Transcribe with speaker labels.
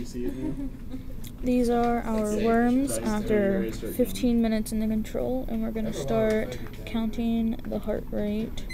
Speaker 1: These are our worms after 15 minutes in the control, and we're going to start counting the heart rate.